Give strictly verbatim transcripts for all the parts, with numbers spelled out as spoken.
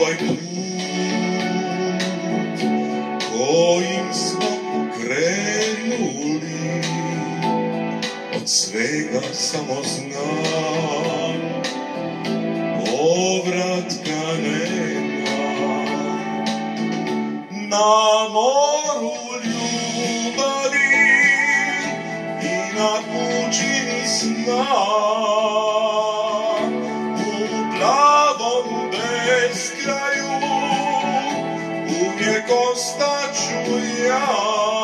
ovaj put kojim smo krenuli, od svega samo znam, povratka nema. Na moru ljubavi i na pučini sna, u plavom beskraju uvijek ostaću ja.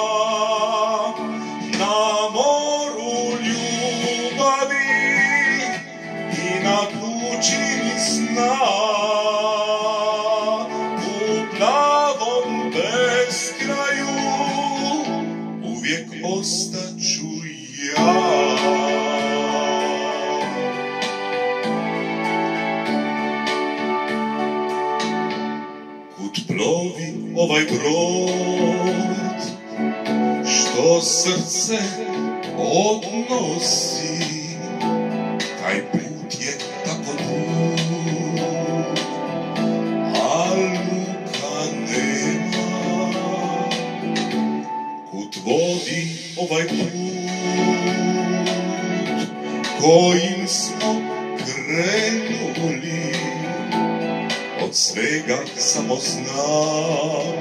Na moru ljubavi i na pučini sna, u plavom beskraju uvijek ostaću ja. Kud plovi ovaj brod, što srce odnosi, taj put je tako dug, a luka nema. Kud vodi ovaj put kojim smo krenuli, od svega samo znam,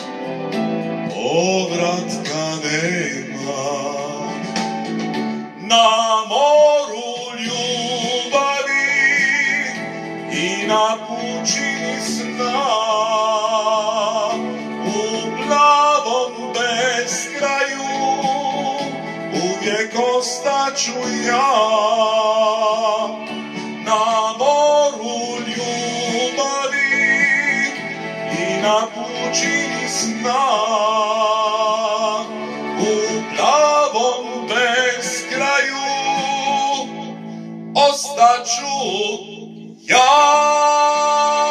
povratka nema. Na moru ljubavi i na pučini sna, u plavom beskraju uvijek ostaću ja. Na moru ljubavi i na pučini sna, u plavom beskraju ostaću ja.